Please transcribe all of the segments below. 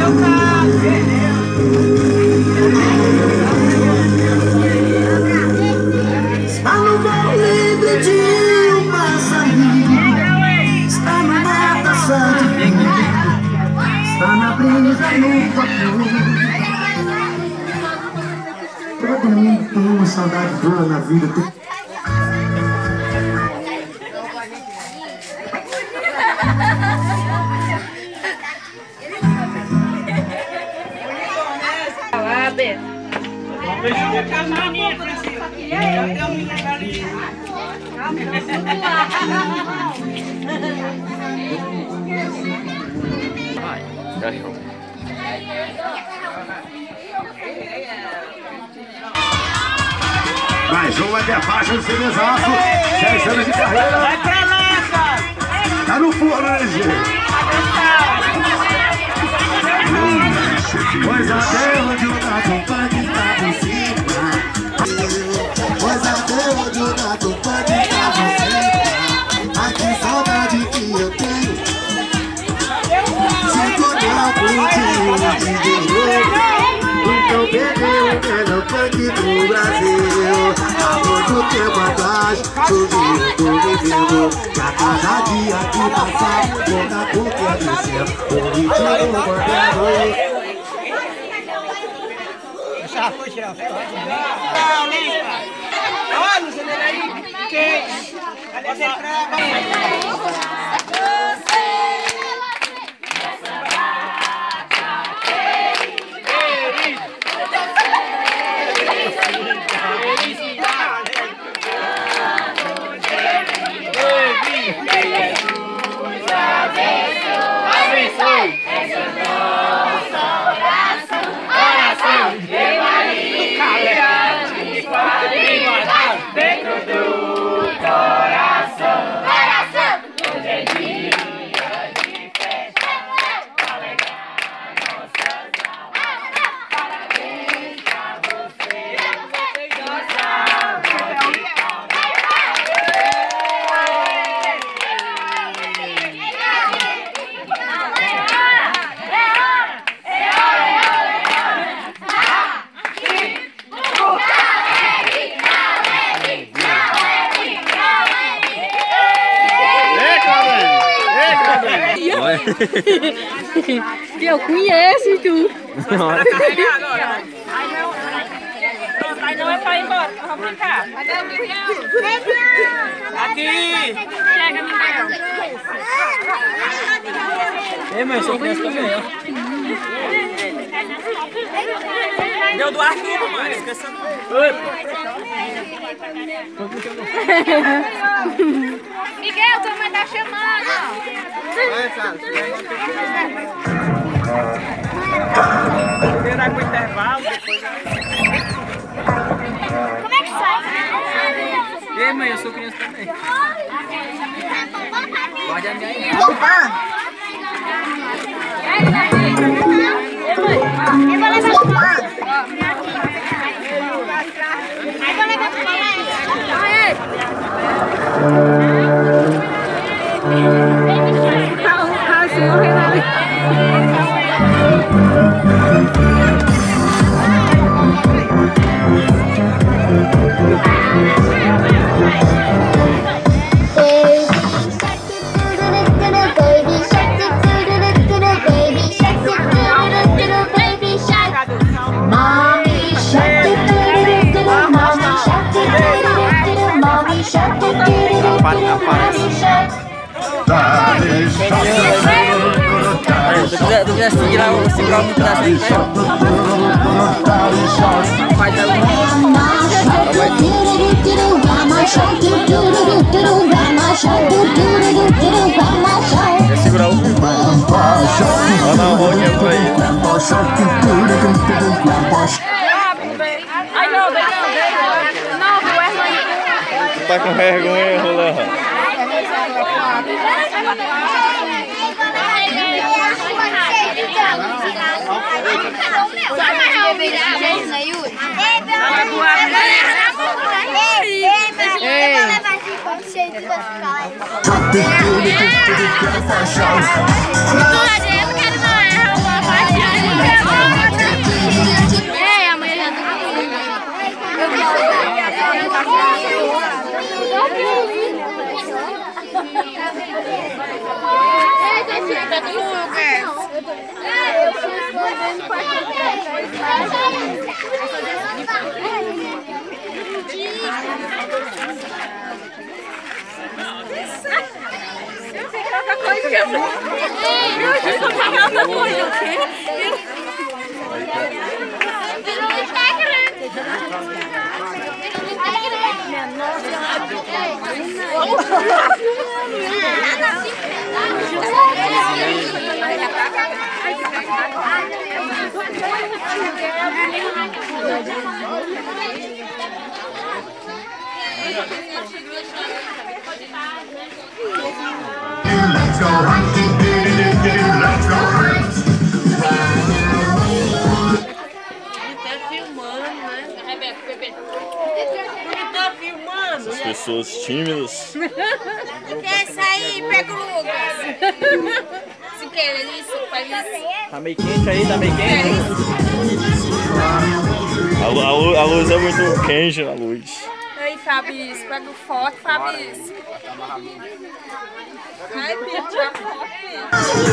Está no voo livre de um passarinho, está na natação de vinho, está na brisa no vapor. Todo mundo tem uma saudade boa na vida. Mais um vai ter a faixa do Cenesaço, 10 anos de carreira. Vai pra lá, cara! Tá no forno, né, gente? Pois até onde o gato pode estar por cima. Pois até onde o gato pode estar por cima. Ai, que saudade que eu tenho. Se encontrar com um de dinheiro. Então peguei o melhor funk do Brasil. Há muito tempo atrás, subindo do vivendo. Que a cada dia que passar, toda a boca ia descer. O ritmo moderno. Já foi tirar foto. Não, limpa. Olha o cenário aí. Quem? Cadê você? Eu conheço tu. Aí não é pra ir embora, vamos brincar. Aqui! Pega, Miguel. Ei, mãe, eu sou criança também, ó. Deu do Arthur, mano. Esqueça. Miguel, tua mãe tá chamando. Esperar com o intervalo, depois... Como é que sai? Ei, mãe, eu sou criança também. Guarda a minha aí. Eu vou levar pro lado. Eu vou levar pro lado. Se tu quiser segurar um pedaço aí, vai dar quer segurar o filme? Olha na roda por aí. Ai, não, Tu tá com vergonha, Rolando? Ei! Let's go hunting, let's go hunting. Essas pessoas tímidas. Quer sair? Pega o Lucas. Se quer isso, faz isso. Tá meio quente aí, tá meio quente. A luz é muito quente, a luz. Aí, Fabrício, pega o foto, Fabrício. Ai, Pia, tira foto, Pia.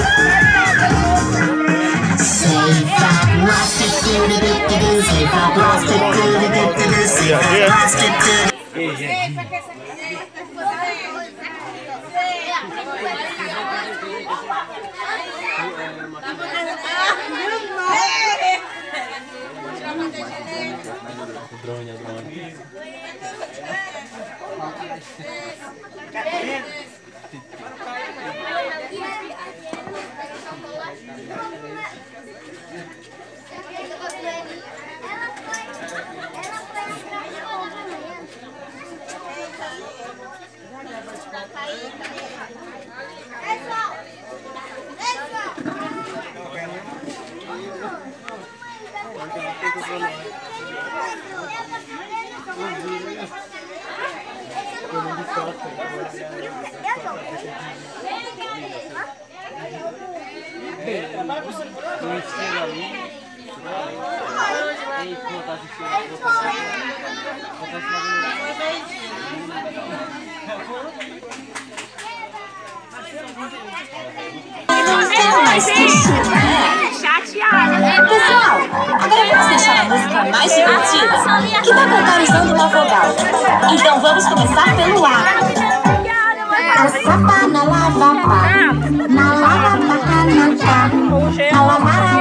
Pessoal, agora vamos deixar a música mais divertida, que vai cantar usando uma vogal. Então vamos começar pelo A. A sapa na lava pá, na lava pá na cá, na lamara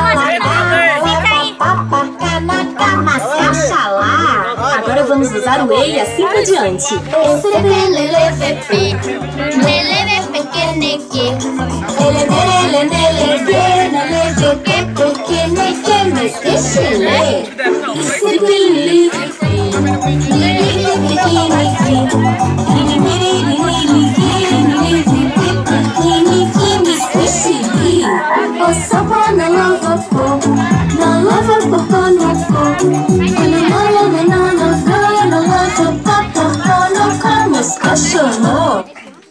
agora vamos usar o E e assim por diante. Mas deixa eu ler. O sopa na lava pó, na lava pó na pó, na lava pó no como cachorro.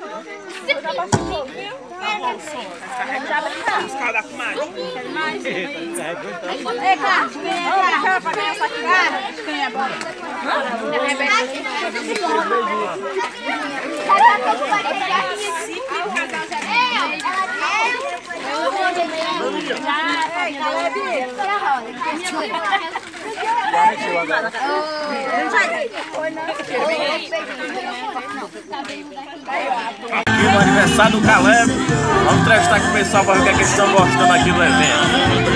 Ei, Carlos, ganha pra ganhar essa cara. Ganha a bola. Aqui no aniversário do Caleb, vamos entrevistar aqui o pessoal para ver o que é que eles estão gostando aqui do evento.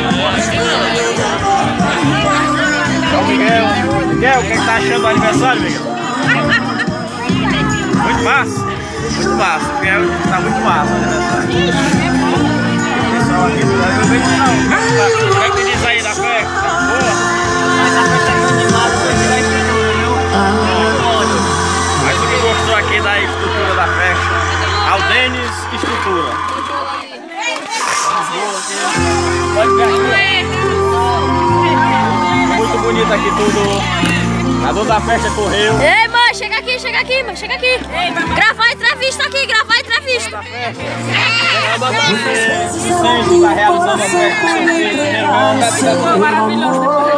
Então, Miguel, o que tá achando do aniversário, Miguel? Muito massa? Muito massa, Miguel, tá muito massa o aniversário. Pessoal aqui do evento, o que é que diz aí da festa? Boa? Mas a festa é animada, mas o que gostou aqui da estrutura da festa? Aldenis Estrutura. Pode ver aqui. Muito bonito aqui tudo. A dona da festa correu. Ei, mãe, chega aqui, mãe, chega aqui. Gravar a entrevista aqui, gravar a entrevista. Você está realizando a festa com seu filho, maravilhoso.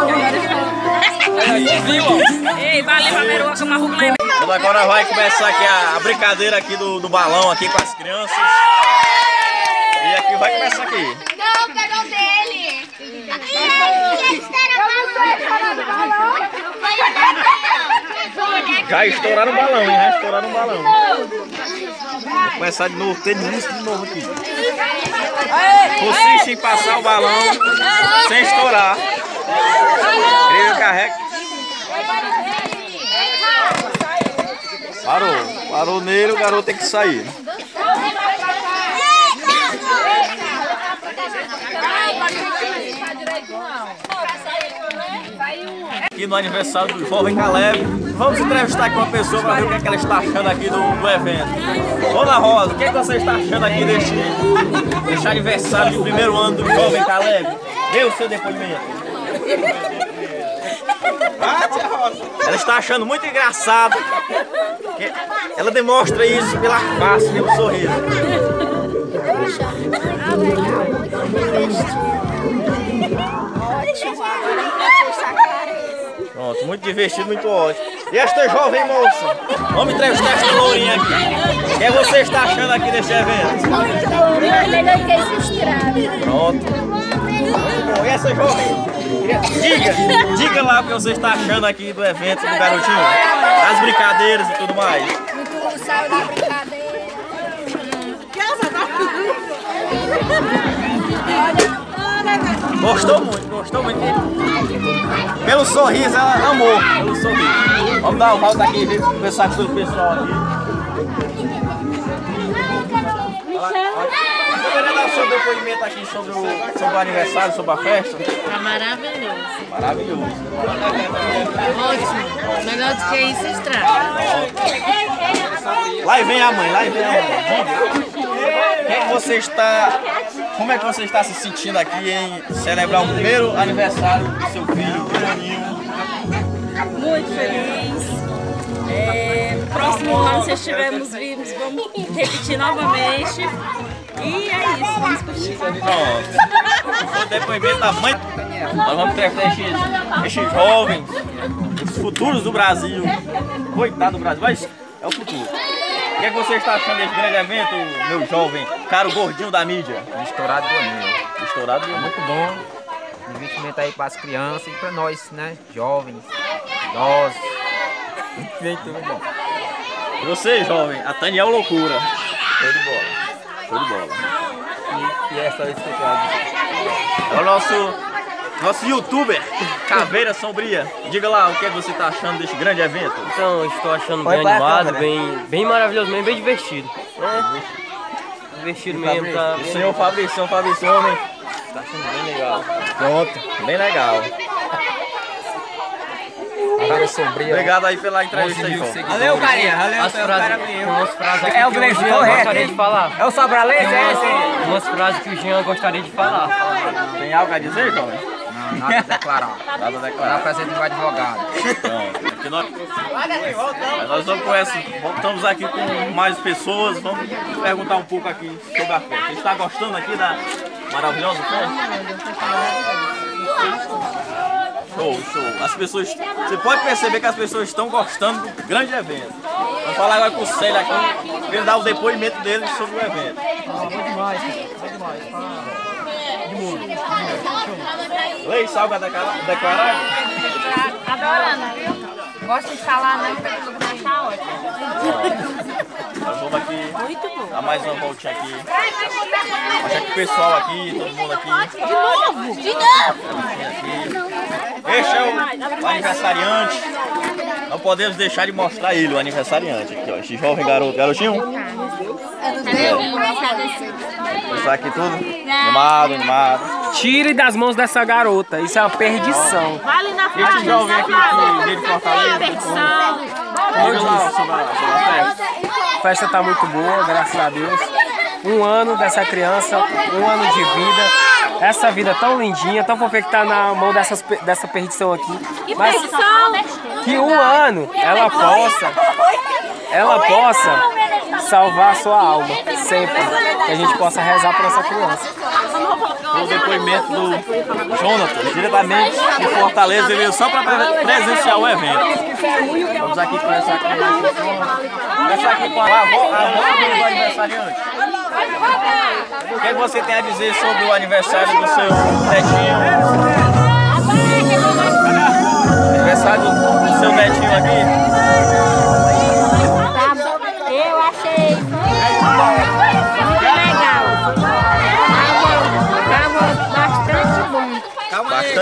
Ei, valeu, a meruoca, uma rugulha. Agora vai começar aqui a brincadeira aqui do balão aqui com as crianças. E aqui vai começar aqui. Não, pegou dele. Já estouraram o balão, hein? Já estouraram o balão. começar de novo, ter início de novo aqui. Consiste em passar o balão sem estourar. Ele carrega. Parou nele, o garoto tem que sair. Aqui no aniversário do jovem Caleb, vamos entrevistar aqui uma pessoa para ver o que, é que ela está achando aqui do evento. Dona Rosa, o que, é que você está achando aqui deste aniversário de primeiro ano do jovem Caleb? Dê o seu depoimento. Ela está achando muito engraçado. Ela demonstra isso pela face, pelo sorriso. Pronto, muito divertido, muito ótimo. E esta jovem moça? Vamos entrevistar esta lourinha aqui. O que você está achando aqui deste evento? Muito bom, melhor que esse estrado. Pronto. E essa jovem? Diga lá o que você está achando aqui do evento do garotinho. Das brincadeiras e tudo mais. Muito sal da brincadeira. Gostou muito. Pelo sorriso, ela amou. Pelo sorriso. Vamos dar uma volta aqui e conversar com o pessoal aqui. Você poderia dar o seu depoimento aqui sobre o aniversário, sobre a festa? Tá maravilhoso. Maravilhoso. Ótimo. Melhor do que isso, estraga. Lá vem a mãe. Como é que você está se sentindo aqui em celebrar o primeiro aniversário do seu filho, do Janinho? Muito feliz. Próximo ano, se estivermos vivos, vamos repetir novamente. E é isso, vamos curtir. Pronto. O depoimento da mãe. Nós vamos entrevistar esses jovens, os futuros do Brasil. Coitado do Brasil, mas é o futuro. O que é que você está achando desse grande evento, meu jovem, caro gordinho da mídia? Estourado do anil. Estourado do Muito bom. Investimento aí para as crianças e para nós, né? Jovens, idosos. Enfim, tudo bom. E você, jovem? A Tânia é loucura. Show de bola. E essa vez que eu quero. É o nosso youtuber, Caveira Sombria. Diga lá o que você está achando deste grande evento. Então, eu estou achando bem animado, bem maravilhoso mesmo, bem divertido. Divertido mesmo, tá? O senhor Fabrício, homem. Tá achando bem legal. Pronto, bem legal. Caveira Sombria. Obrigado aí pela entrevista aí, Valeu, carinha. As frases aqui É o que o Gleice, Jean correto. gostaria de falar. É o Sobralês, esse? Umas frases que o Jean gostaria de falar. Tem algo a dizer, jovem? Não, nada a declarar. Nada a Está declarar. presente o advogado. Pronto. Aqui nós voltamos aqui com mais pessoas. Vamos perguntar um pouco aqui sobre a festa. Você está gostando aqui da maravilhosa festa? Show. As pessoas, você pode perceber que as pessoas estão gostando do grande evento. Vamos falar agora com o Célio aqui, para ele dar o depoimento dele sobre o evento. Lei Salga declarado? Adorando, viu? Gosto de falar, não, mas tá ótimo. Nós vamos aqui dar mais uma voltinha aqui. Mostrar aqui o pessoal aqui, todo mundo aqui. De novo! Este é o aniversariante. Não podemos deixar de mostrar ele, o aniversariante aqui, ó. Esse jovem garotinho. Mostrar aqui tudo. Animado. Tire das mãos dessa garota, isso é uma perdição. Vale na frente. Este jovem aqui que veio de Fortaleza. Diga lá sobre a festa. A festa tá muito boa, graças a Deus. Um ano dessa criança, um ano de vida. Essa vida tão lindinha, tão fofa que tá na mão dessa perdição aqui. Mas que um ano ela possa salvar a sua alma, sempre. Que a gente possa rezar por essa criança. O depoimento do Jonathan, diretamente de Fortaleza, ele veio só para presenciar o evento. Vamos aqui conversar com a avó do aniversariante. O que você tem a dizer sobre o aniversário do seu netinho? Aniversário do seu netinho aqui? Eu achei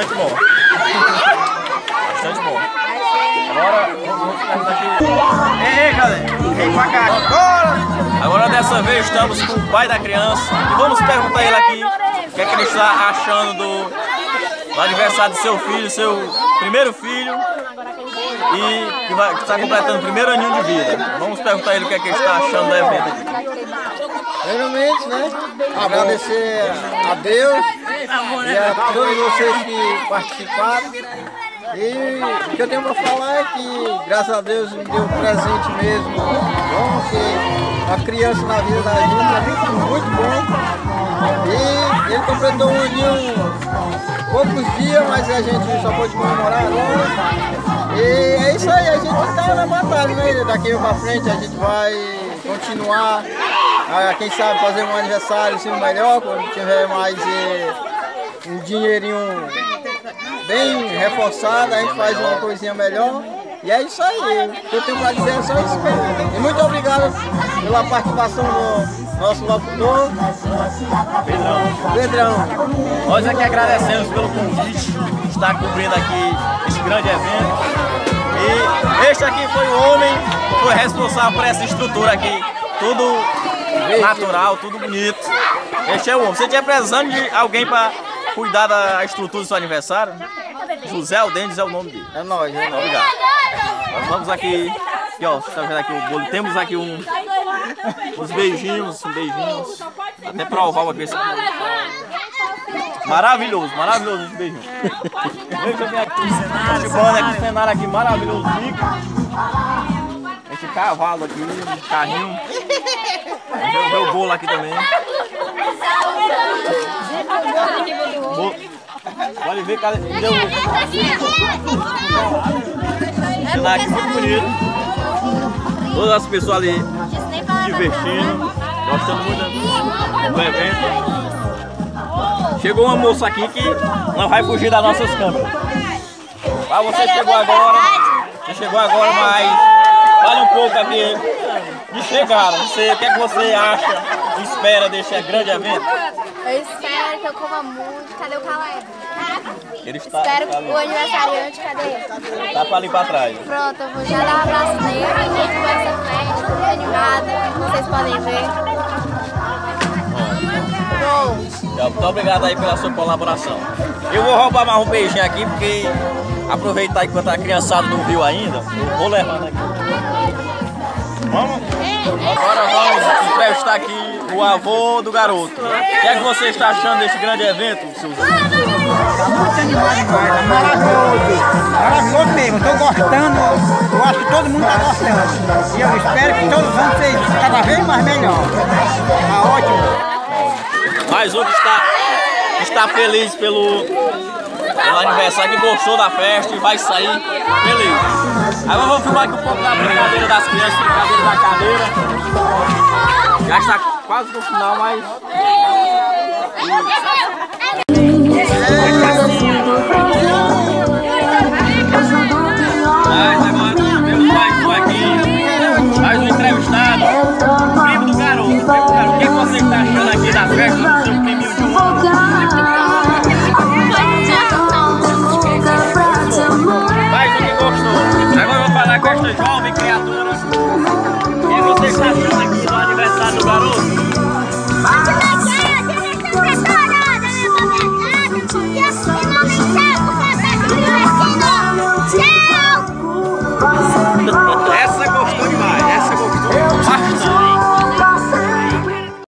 bastante bom. Bastante bom. Agora, vamos perguntar aqui. Ei, galera, vem pra cá. Agora dessa vez estamos com o pai da criança e vamos perguntar a ele aqui o que é que ele está achando do aniversário do seu filho, seu primeiro filho, e que está completando o primeiro aninho de vida. Vamos perguntar a ele o que é que ele está achando do evento aqui. Primeiramente, né, agradecer a Deus e a todos vocês que participaram. E o que eu tenho para falar é que, graças a Deus, me deu um presente mesmo bom, que a criança na vida da gente é muito bom. E ele completou um aninho, poucos dias, mas a gente só pôde comemorar agora. E é isso aí, a gente está na batalha, né? Daqui para frente a gente vai continuar, quem sabe fazer um aniversário assim, melhor, quando tiver mais um dinheirinho bem reforçado, a gente faz uma coisinha melhor. E é isso aí, o que eu tenho para dizer é só isso mesmo. E muito obrigado pela participação do nosso locutor, Pedrão. Nós aqui agradecemos pelo convite de estar cobrindo aqui este grande evento. E este aqui foi o homem que foi responsável por essa estrutura aqui. Tudo natural, tudo bonito. Este é o homem. Você tinha precisando de alguém para cuidar da estrutura do seu aniversário? José Aldendes é o nome dele. É nóis, é nóis. Obrigado. Nós vamos aqui ó, você está vendo aqui o bolo. Temos aqui uns beijinhos, até provar aqui esse maravilhoso, maravilhoso esse beijinho. Veja bem aqui, esse bando aqui, cenário aqui maravilhoso, rico. Esse cavalo aqui, um carrinho. Ver o bolo aqui também. Pode ver, cara, deu cenário aqui muito bonito. Todas as pessoas ali se divertindo, gostando muito do evento. Chegou uma moça aqui que não vai fugir das nossas câmeras. Ah, você chegou agora, mas fale um pouco aqui de chegada. O que é que você acha e espera deste grande evento? Eu espero que eu coma muito. Cadê o Caleb? Ele está, espero tá o aniversariante, cadê ele? Tá pra ali pra trás. Pronto, eu vou já dar um abraço nele. Junto com essa festa, muito animada. Vocês podem ver. Bom. Muito obrigado aí pela sua colaboração. Eu vou roubar mais um beijinho aqui, porque aproveitar enquanto a criançada não viu ainda, eu vou levando aqui. Vamos? Agora vamos entrevistar aqui o avô do garoto. O que é que você está achando desse grande evento, Silvio? Está muito animado demais, é maravilhoso. Maravilhoso mesmo, estou gostando. Eu acho que todo mundo está gostando. E eu espero que todos os anos seja cada vez mais melhor. Está ótimo. Mais um que está feliz pelo aniversário, que gostou da festa e vai sair feliz. Agora vamos filmar aqui um pouco da brincadeira das crianças, brincadeira da cadeira. Já está quase no final, mas... Agora temos mais um aqui, mais um entrevistado, o primo do garoto. O que você está achando aqui da festa do seu priminho de um ano? Mais um que gostou. Agora eu vou falar com esta jovem criatura. O que você está achando aqui do aniversário do garoto?